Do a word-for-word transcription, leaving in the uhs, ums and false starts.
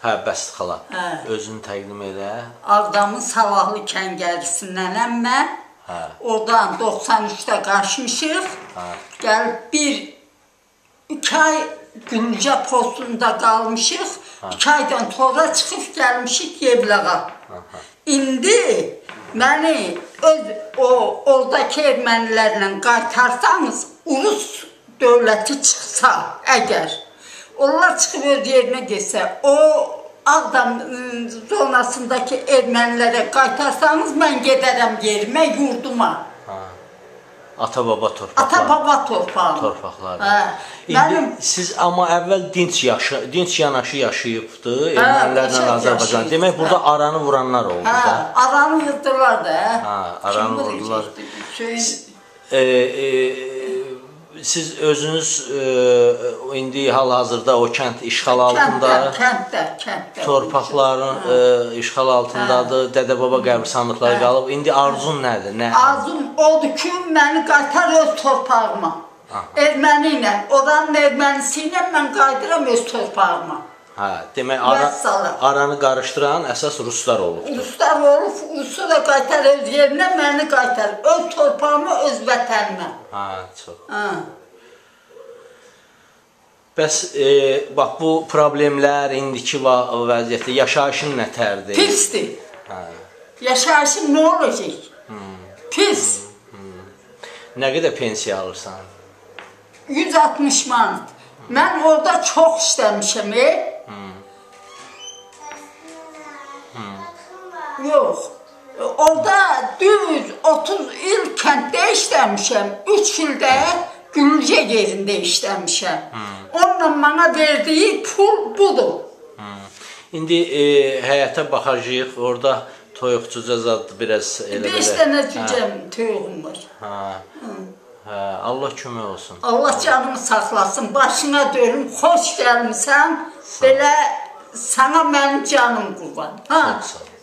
Hə, bəsit xala. Özünü təqdim elə. Ağdamın Salahlı kəngərisindən mən. Oradan doxsan üçdə qaçmışıq. Gəlib bir, iki ay Güncə postunda qalmışıq. İki aydan sonra çıxıb gəlmişik Yevlağa. İndi məni oradakı ermənilərlə qaytarsanız, Urus dövləti çıxsa əgər, onlar çıxıb öz yerinə getsə, o Ağdam zonasındakı ermənilərə qaytarsanız, mən gedərəm yerimə, yurduma. Ata-baba torpaqları. Ata-baba torpaqları. Torpaqları. İndi siz amma əvvəl dinç yanaşı yaşayıbdı, ermənilərlə Azərbaycan. Demək, burada aranı vuranlar oldu da. Hə, aranı vurdular da. Hə, aranı vurdular. Siz özünüz indi hal-hazırda o kənd işğal altında, kənddə, kənddə, torpaqların işğal altındadır, dədə-baba qəbirstanlıqları qalıb. İndi arzun nədir? Arzum odur ki, məni qaytar öz torpağıma. Erməni ilə, oranın ermənisi ilə mən qaydıram öz torpağıma. Hə, demək, aranı qarışdıran əsas ruslar olub. Ruslar olub, Rusu da qaytar öz yerinə, məni qaytar. Öz torpağıma, öz vətənimə. Hə, çox. Bəs, bax, bu problemlər, indiki vəziyyətdə yaşayışın nətərdir? Pisdir. Yaşayışın nə olacaq? Pis. Nə qədər pensiya alırsan? yüz altmış manat. Mən orada çox işləmişəm, e? Yox. Orada düz otuz il kənddə işləmişəm. üç ildə Gülcə yerində işləmişəm. Onunla mənə verdiyi pul budur. İndi həyata baxacaq, orada toyuqçuca zad biraz elə belə. beş dənə cücəm toyuğum var. Allah kömək olsun. Allah canımı saxlasın, başına dönüm, xoş gəlmişsən, belə sana mənim canım qurban. Çox sağ ol.